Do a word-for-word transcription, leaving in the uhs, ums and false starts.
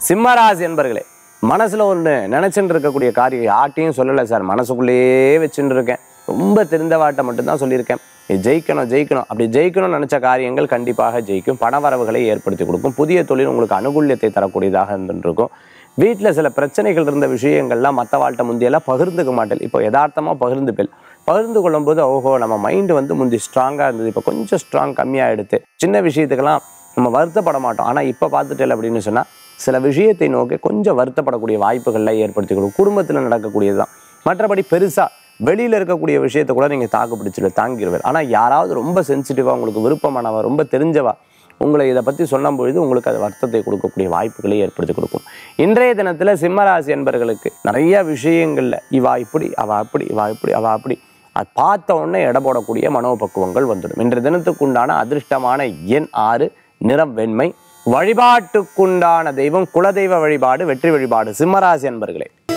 சிம்மராசி என்பர்களே, மனசுல ஒன்று நினைச்சுட்டு இருக்கக்கூடிய காரியம் யார்ட்டையும் சொல்லலை சார், மனசுக்குள்ளேயே வச்சுட்டு இருக்கேன், ரொம்ப தெரிந்தவாட்டை மட்டும்தான் சொல்லியிருக்கேன், இது ஜெயிக்கணும் ஜெயிக்கணும் அப்படி ஜெயிக்கணும்னு நினச்ச காரியங்கள் கண்டிப்பாக ஜெயிக்கும். பணவரவுகளை ஏற்படுத்தி கொடுக்கும். புதிய தொழில் உங்களுக்கு அனுகூல்யத்தை தரக்கூடியதாக இருந்துருக்கும். வீட்டில் சில பிரச்சனைகள் இருந்த விஷயங்கள்லாம் மற்ற வாழ்க்கை முந்தியெல்லாம் பகிர்ந்துக்க மாட்டேன், இப்போ யதார்த்தமாக பகிர்ந்துப்பேன். பகிர்ந்து கொள்ளும்போது ஓஹோ நம்ம மைண்டு வந்து முந்தி ஸ்ட்ராங்காக இருந்தது, இப்போ கொஞ்சம் ஸ்ட்ராங் கம்மியாக எடுத்து சின்ன விஷயத்துக்கெல்லாம் நம்ம வருத்தப்பட மாட்டோம். ஆனால் இப்போ பார்த்துட்டேன் அப்படின்னு சொன்னால் சில விஷயத்தை நோக்கி கொஞ்சம் வருத்தப்படக்கூடிய வாய்ப்புகள்லாம் ஏற்படுத்தி கொடுக்கும். குடும்பத்தில் நடக்கக்கூடியது தான். மற்றபடி பெருசாக வெளியில் இருக்கக்கூடிய விஷயத்தை கூட நீங்கள் தாக்கு பிடிச்சிடு தாங்கிடுவார். ஆனால் யாராவது ரொம்ப சென்சிட்டிவாக உங்களுக்கு விருப்பமானவா ரொம்ப தெரிஞ்சவா உங்களை இதை பற்றி சொல்லும் பொழுது உங்களுக்கு அது வருத்தத்தை கொடுக்கக்கூடிய வாய்ப்புகளை ஏற்படுத்தி கொடுக்கும். இன்றைய தினத்தில் சிம்மராசி என்பர்களுக்கு நிறைய விஷயங்களில் இவா இப்படி அவா அப்படி இவா இப்படி அவா அப்படி அது பார்த்த உடனே எடை போடக்கூடிய மனோபக்குவங்கள் வந்துடும். இன்றைய தினத்துக்குண்டான அதிர்ஷ்டமான எண் ஆறு, நிறம் வெண்மை. வழிபாட்டுக்குண்டான தெய்வம் குலதெய்வ வழிபாடு, வெற்றி வழிபாடு. சிம்மராசி என்பர்களே.